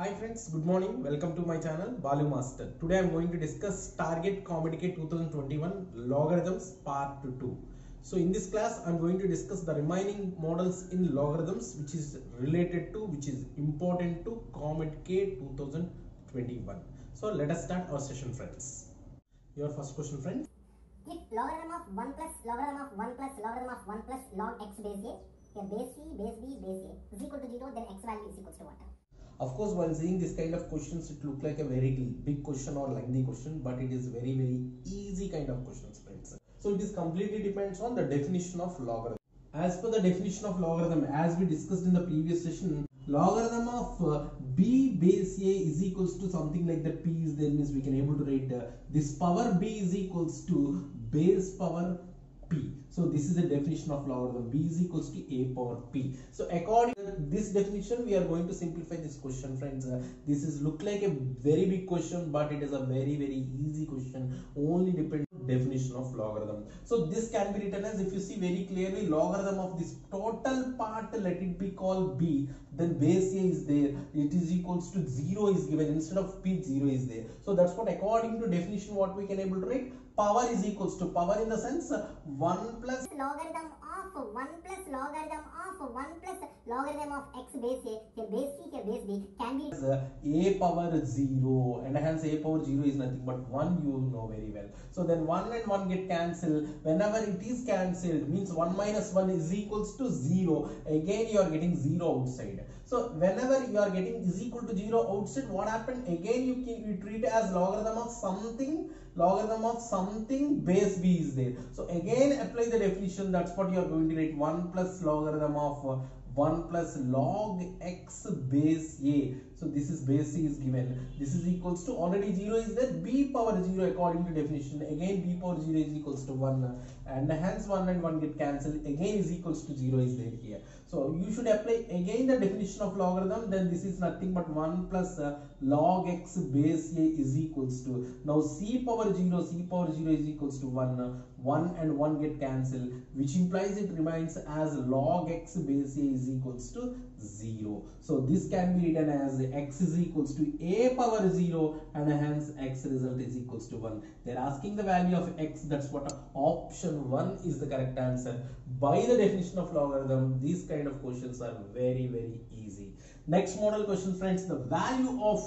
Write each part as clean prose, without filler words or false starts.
Hi friends, good morning. Welcome to my channel Balu Master. Today I am going to discuss Target Comedycate 2021 Logarithms Part 2. So in this class I am going to discuss the remaining models in logarithms which is related to, which is important to Comedycate 2021. So let us start our session, friends. Your first question, friends. If logarithm of 1 plus logarithm of 1 plus logarithm of 1 plus log x base a, here base c, base b, base a is equal to 0, then x value is equal to what? Of course, while seeing this kind of questions, it look like a very big question or lengthy question, but it is very easy kind of questions, friends. So it is completely depends on the definition of logarithm. As per the definition of logarithm, as we discussed in the previous session, logarithm of b base a is equals to something like the p is there, means we can able to write this power b is equals to base power p. So this is the definition of logarithm. B is equals to a power p. So according to this definition, we are going to simplify this question, friends. This is look like a very big question, but it is a very easy question. Only depends on definition of logarithm. So this can be written as, if you see very clearly, logarithm of this total part, let it be called b. Then base a is there. It is equals to 0 is given, instead of p 0 is there. So that's what according to definition what we can able to write. Power is equals to, power in the sense 1 plus logarithm of 1 plus logarithm of 1 plus logarithm of x base a, here base c, here base b can be as a power 0, and hence a power 0 is nothing but 1, you know very well. So then 1 and 1 get cancelled. Whenever it is cancelled, means 1 minus 1 is equals to 0. Again you are getting 0 outside. So whenever you are getting is equal to 0 outside, what happened? Again you treat as logarithm of something base b is there. So again apply the definition. That's what you are going to write. 1 plus logarithm of 1 plus log x base a. So this is base c is given. This is equals to, already 0 is there, b power 0 according to definition. Again b power 0 is equals to 1, and hence 1 and 1 get cancelled. Again is equals to 0 is there here. So you should apply again the definition of logarithm. Then this is nothing but 1 plus log x base a is equals to, now c power 0 is equals to 1. 1 and 1 get cancelled, which implies it remains as log x base a is equals to 0. So this can be written as x is equals to a power 0, and hence x result is equals to 1. They are asking the value of x. That's what option 1 is the correct answer. By the definition of logarithm, these kind of questions are very easy. Next model question, friends. The value of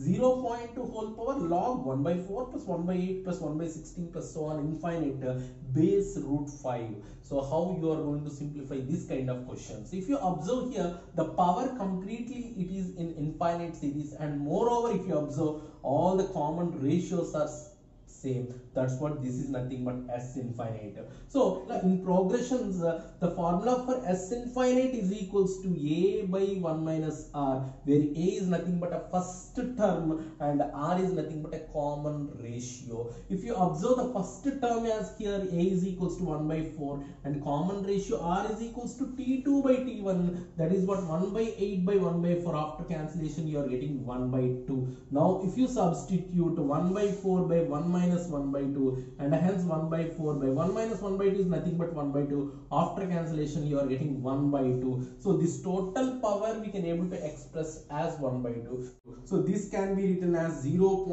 0.2 whole power log 1 by 4 plus 1 by 8 plus 1 by 16 plus so on infinite base root 5. So how you are going to simplify this kind of questions? If you observe here, the power completely it is in infinite series, and moreover if you observe, all the common ratios are same. That's what this is nothing but s infinite. So in progressions, the formula for s infinite is equals to a by 1 minus r, where a is nothing but a first term and r is nothing but a common ratio. If you observe the first term as here, a is equals to 1 by 4, and common ratio r is equals to t2 by t1, that is what 1 by 8 by 1 by 4. After cancellation you are getting 1 by 2. Now if you substitute 1 by 4 by 1 minus 1 by 2, and hence 1 by 4 by 1 minus 1 by 2 is nothing but 1 by 2. After cancellation you are getting 1 by 2. So this total power we can able to express as 1 by 2. So this can be written as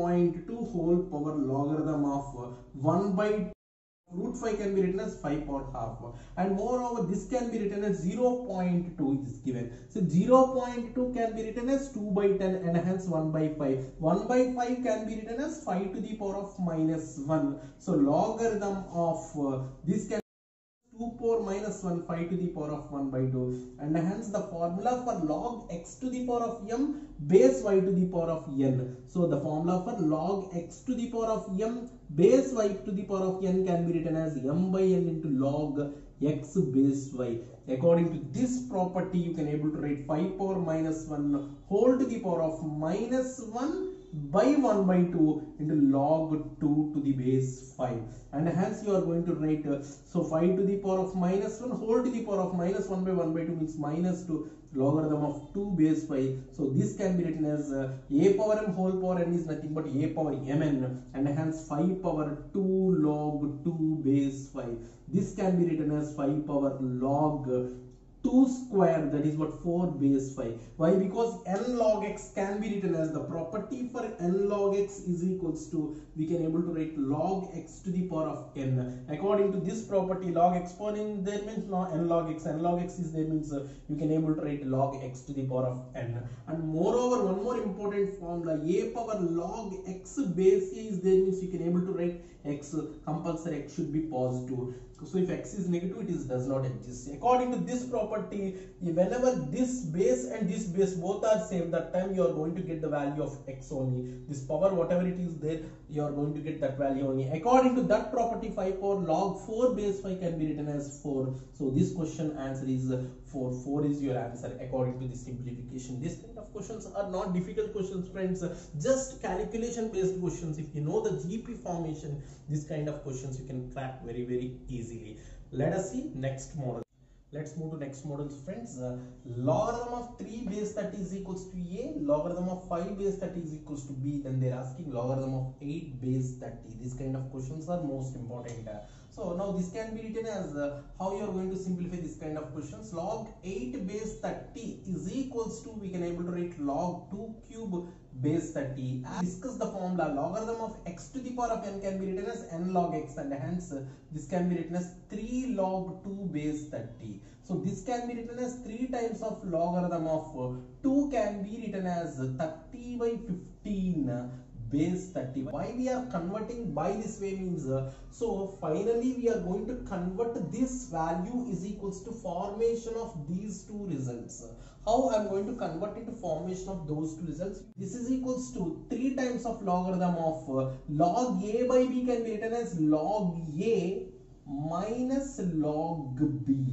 0.2 whole power logarithm of 1 by root 5 can be written as 5 power half, and moreover this can be written as 0.2 is given. So 0.2 can be written as 2 by 10, and hence 1 by 5. 1 by 5 can be written as 5 to the power of minus 1. So logarithm of this can 2 power minus 1, 5 to the power of 1 by 2, and hence the formula for log x to the power of m base y to the power of n. So the formula for log x to the power of m base y to the power of n can be written as m by n into log x base y. According to this property, you can able to write 5 power minus 1 whole to the power of minus 1 by 1 by 2 into log 2 to the base 5, and hence you are going to write so 5 to the power of minus 1 whole to the power of minus 1 by 1 by 2 means minus 2 logarithm of 2 base 5. So this can be written as a power m whole power n is nothing but a power mn, and hence 5 power 2 log 2 base 5. This can be written as 5 power log 2 square, that is what 4 base 5. Why? Because n log x can be written as the property for n log x is equals to, we can able to write log x to the power of n. According to this property, log exponent there means n log x, n log x is there means you can able to write log x to the power of n. And moreover, one more important formula, a power log x base a is there means you can able to write x, compulsory x should be positive. So if x is negative, it does not exist. According to this property, whenever this base and this base both are same, that time you are going to get the value of x only. This power, whatever it is there, you are going to get that value only. According to that property, 5 power log 4 base 5 can be written as 4. So this question answer is 4. 4 is your answer according to this simplification. This kind of questions are not difficult questions, friends. Just calculation based questions. If you know the GP formation, this kind of questions you can crack very easily. Let us see next model. Let's move to next models, friends. Logarithm of 3 base 30 is equals to a, logarithm of 5 base 30 is equals to b. Then they're asking logarithm of 8 base 30. These kind of questions are most important. So now this can be written as how you are going to simplify this kind of questions. Log 8 base 30 is equals to, we can able to write log 2 cube base 30. Discuss the formula. Logarithm of x to the power of n can be written as n log x, and hence this can be written as 3 log 2 base 30. So this can be written as 3 times of logarithm of 2 can be written as 30 by 15 base 30. Why we are converting by this way means, so finally we are going to convert this value is equals to formation of these two results. How I am going to convert into formation of those two results? This is equals to 3 times of logarithm of log a by b can be written as log a minus log b.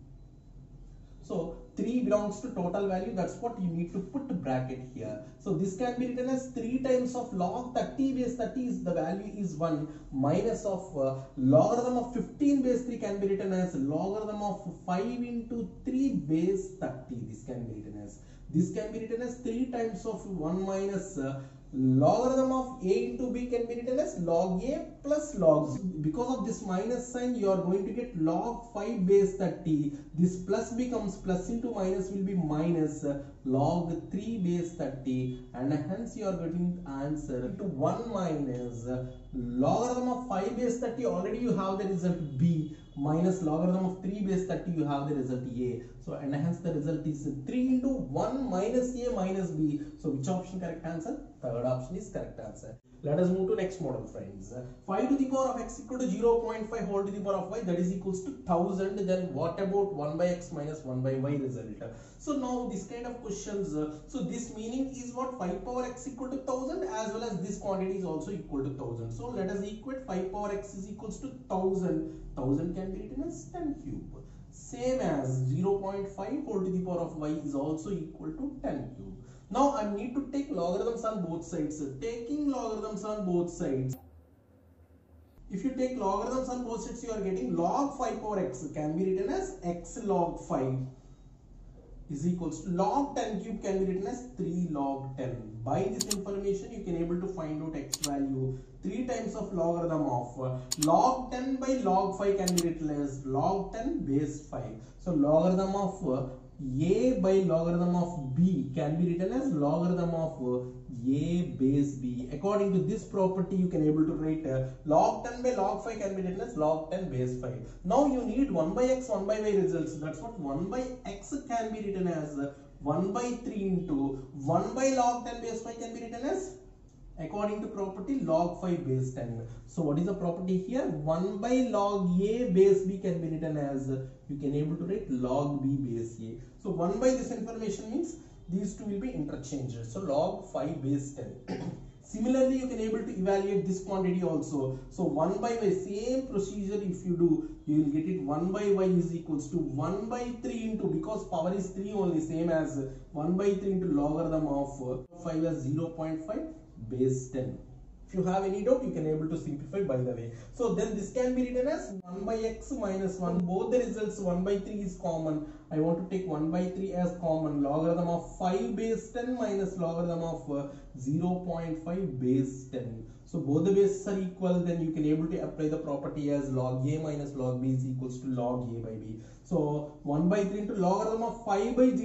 So 3 belongs to total value, that's what you need to put bracket here. So this can be written as 3 times of log 30 base 30 is the value is 1 minus of logarithm of 15 base 3 can be written as logarithm of 5 into 3 base 30. This can be written as 3 times of 1 minus logarithm of a into b can be written as log a plus log c. Because of this minus sign, you are going to get log 5 base 30. This plus becomes plus into minus will be minus log 3 base 30, and hence you are getting answer to 1 minus logarithm of 5 base 30. Already you have the result b, minus logarithm of 3 base 30 you have the result a. So and hence the result is 3 into 1 minus a minus b. So which option correct answer? Third option is correct answer. Let us move to next model, friends. 5 to the power of x equal to 0.5 whole to the power of y, that is equals to 1000. Then what about 1 by x minus 1 by y result? So now this kind of questions, so this meaning is what? 5 power x equal to 1000 as well as this quantity is also equal to 1000. So let us equate 5 power x is equals to 1000. 1000 can be written as 10 cube. Same as 0.5 whole to the power of y is also equal to 10 cube. Now I need to take logarithms on both sides. Taking logarithms on both sides, if you take logarithms on both sides, you are getting log 5 power x can be written as x log 5 is equals to log 10 cube can be written as 3 log 10. By this information, you can able to find out x value. 3 times of logarithm of log 10 by log 5 can be written as log 10 base 5. So logarithm of a by logarithm of b can be written as logarithm of a base b. According to this property, you can able to write log 10 by log 5 can be written as log 10 base 5. Now you need 1 by x, 1 by y results. That's what 1 by x can be written as 1 by 3 into 1 by log 10 base 5 can be written as, according to property, log 5 base 10. So what is the property here? 1 by log a base b can be written as, you can able to write log b base a. So 1 by this information means these two will be interchanged. So log 5 base 10. Similarly, you can able to evaluate this quantity also. So 1 by y, same procedure if you do, you will get it 1 by y is equals to 1 by 3 into, because power is 3 only, same as 1 by 3 into logarithm of 5 as 0.5 base 10. If you have any doubt, you can able to simplify by the way. So then this can be written as 1 by x minus 1. Both the results 1 by 3 is common, I want to take 1 by 3 as common. Logarithm of 5 base 10 minus logarithm of 0.5 base 10. So both the bases are equal, then you can able to apply the property as log a minus log b is equals to log a by b. So 1 by 3 into logarithm of 5 by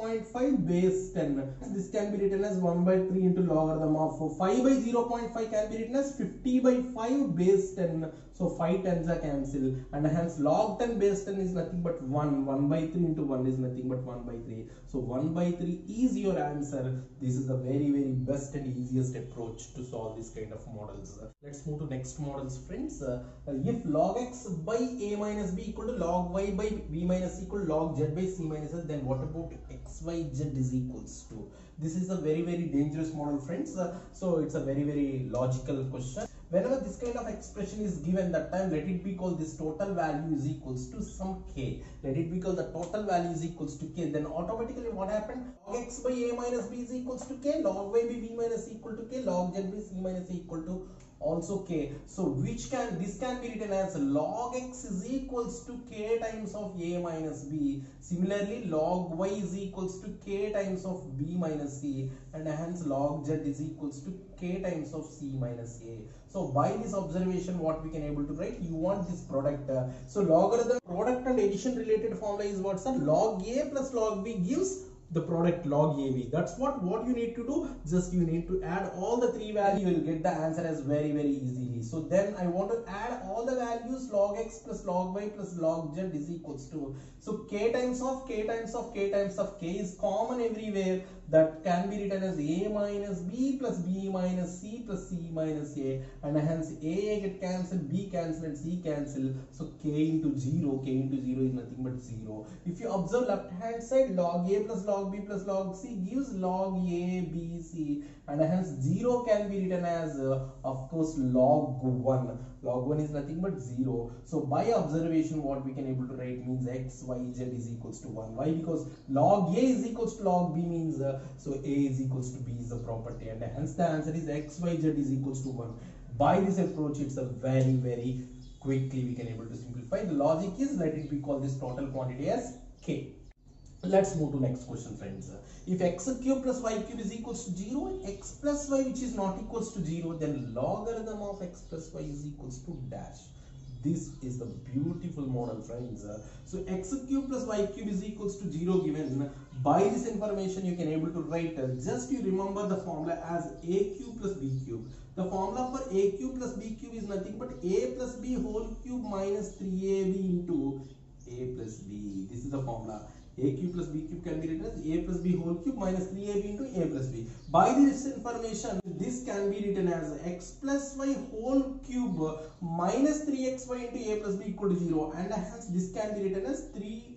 0.5 base 10. This can be written as 1 by 3 into logarithm of 5 by 0.5 can be written as 50 by 5 base 10. So 5 tens are cancelled, and hence log 10 base 10 is nothing but 1. 1 by 3 into 1 is nothing but 1 by 3. So 1 by 3 is your answer. This is the very best and easiest approach to solve this kind of models. Let's move to next models, friends. If log x by a minus b equal to log y by b minus equal to log z by c minus s, then what about x y z is equals to? This is a very dangerous model, friends. So it's a very logical question. Whenever this kind of expression is given, that time let it be called this total value is equals to some k. Let it be called the total value is equals to k. Then automatically what happened? Log x by a minus b is equals to k. Log y by b minus equal to k. Log z by c minus equal to also k. So this can be written as log x is equals to k times of a minus b. Similarly, log y is equals to k times of b minus c, and hence log z is equals to k times of c minus a. So by this observation, what we can able to write, you want this product. So logarithm product and addition related formula is what, sir? Log a plus log b gives the product log AB. That's what you need to do. Just you need to add all the three values. You will get the answer as very easily. So then I want to add all the values. Log x plus log y plus log z is equals to, so k times of k times of k times of k is common everywhere. That can be written as a minus b plus b minus c plus c minus a, and hence a get cancelled, b cancelled, and c cancelled. So k into 0 is nothing but 0. If you observe left hand side, log a plus log b plus log c gives log a b c, and hence 0 can be written as of course log 1. Log 1 is nothing but 0. So by observation, what we can able to write means x y z is equals to 1. Why? Because log a is equals to log b means so a is equals to b is the property, and hence the answer is x y z is equals to 1. By this approach, it's a very quickly we can able to simplify. The logic is, let it be called this total quantity as k. Let's move to next question, friends. If x cube plus y cube is equals to 0, x plus y which is not equals to 0, then logarithm of x plus y is equals to dash. This is the beautiful model, friends. So x cube plus y cube is equals to 0 given. By this information, you can able to write, just you remember the formula as a cube plus b cube. The formula for a cube plus b cube is nothing but a plus b whole cube minus 3ab into a plus b. This is the formula. A cube plus b cube can be written as a plus b whole cube minus 3ab into a plus b. By this information, this can be written as x plus y whole cube minus 3xy into a plus b equal to 0, and hence this can be written as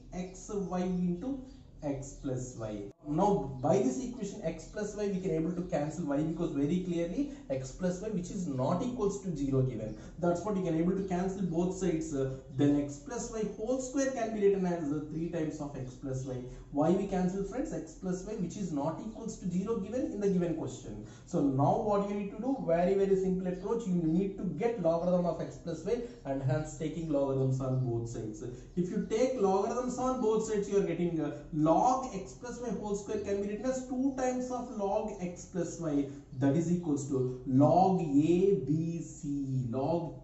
3xy into x plus y. Now by this equation x plus y we can able to cancel y, because very clearly x plus y which is not equals to 0 given. That's what you can able to cancel both sides. Then x plus y whole square can be written as 3 times of x plus y. Why we cancel, friends? X plus y which is not equals to 0 given in the given question. So now what you need to do, very simple approach, you need to get logarithm of x plus y, and hence taking logarithms on both sides. If you take logarithms on both sides, you are getting log x plus y whole square can be written as 2 times of log x plus y, that is equals to log a b c log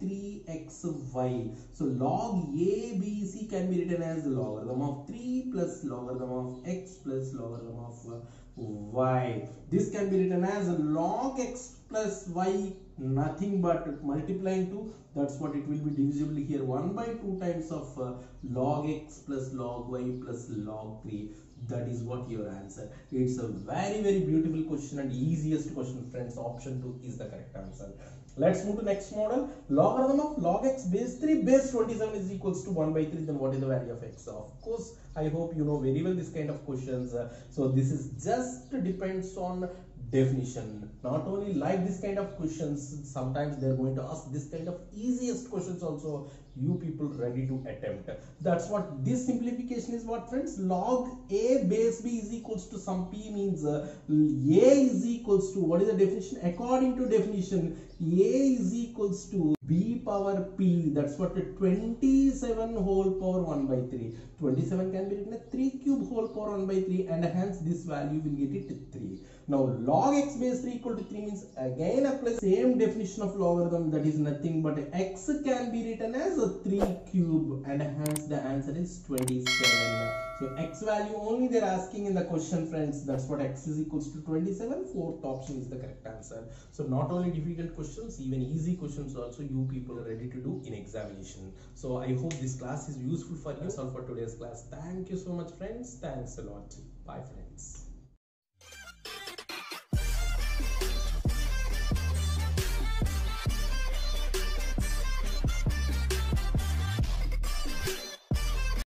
3xy. So log a b c can be written as logarithm of 3 plus logarithm of x plus logarithm of y. This can be written as log x plus y, nothing but multiplying 2. That's what it will be divisible here, 1 by 2 times of log x plus log y plus log 3. That is what your answer. It's a very beautiful question and easiest question, friends. Option 2 is the correct answer. Let's move to next model. Logarithm of log x base 3 base 27 is equals to 1 by 3. Then what is the value of x? Of course, I hope you know very well this kind of questions. So this is just depends on definition. Not only like this kind of questions, sometimes they're going to ask this kind of easiest questions also. You people ready to attempt. That's what this simplification is, what, friends? Log a base b is equals to some p means a is equals to, what is the definition? According to definition, A is equals to B power P, that's what 27 whole power 1 by 3. 27 can be written as 3 cube whole power 1 by 3, and hence this value will get it 3. Now log x base 3 equal to 3 means again apply same definition of logarithm, that is nothing but x can be written as a 3 cube, and hence the answer is 27. So x value only they are asking in the question, friends. That's what x is equals to 27. Fourth option is the correct answer. So not only difficult questions, even easy questions also you people are ready to do in examination. So I hope this class is useful for you. That's all for today's class. Thank you so much, friends. Thanks a lot. Bye, friends.